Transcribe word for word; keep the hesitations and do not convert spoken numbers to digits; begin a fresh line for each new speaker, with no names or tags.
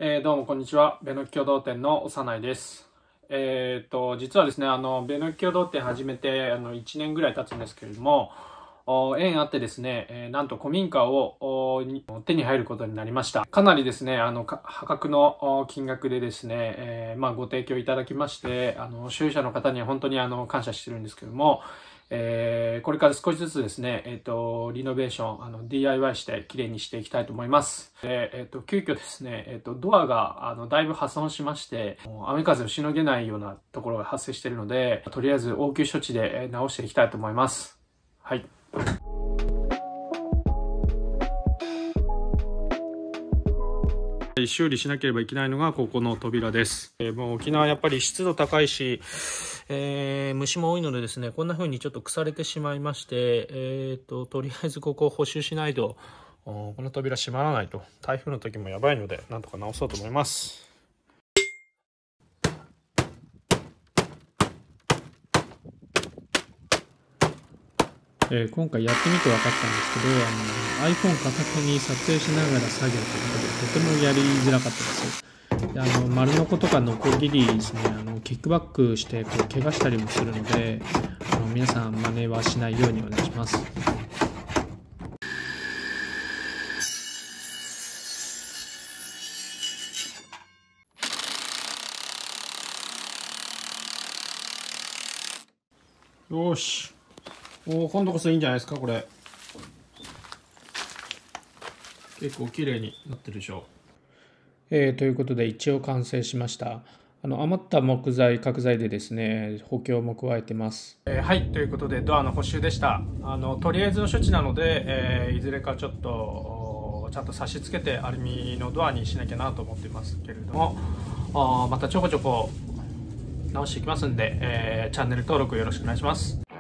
えーどうもこんにちは。ベノッキ共同店の幼いです。えっと、実はですね、あの、ベノッキ共同店始めて、あの、いちねんぐらい経つんですけれども、お縁あってですね、えーなんと古民家をおに手に入ることになりました。かなりですね、あの、か破格のお金額でですね、えーまあ、ご提供いただきまして、あの、所有者の方には本当にあの、感謝してるんですけども、えーこれから少しずつですね、えっと、リノベーション、あの、ディーアイワイ して綺麗にしていきたいと思います。で、えっと、急遽ですね、えっと、ドアが、あの、だいぶ破損しまして、もう雨風をしのげないようなところが発生しているので、とりあえず応急処置でえー直していきたいと思います。はい。修理しなければいけないのがここの扉です。えーもう沖縄やっぱり湿度高いし、えー虫も多いのでですね、こんな風にちょっと腐れてしまいまして、えーと、とりあえずここを補修しないと、おこの扉閉まらないと、台風の時もやばいので、なんとか直そうと思います。えー今回やってみて分かったんですけど、あの iPhone 片手に撮影しながら作業ということでとてもやりづらかったです。であの丸ノコとかノコギリですね、あのキックバックしてこう怪我したりもするので、あの皆さん真似はしないようにお願いします。よし、お今度こそいいんじゃないですか。これ結構綺麗になってるでしょう。えーということで一応完成しました。あの余った木材角材でですね補強も加えてます。えーはいということでドアの補修でした。あのとりあえずの処置なので、えーいずれかちょっとちゃんと差し付けてアルミのドアにしなきゃなと思ってますけれども、あまたちょこちょこ直していきますんで、えーチャンネル登録よろしくお願いします。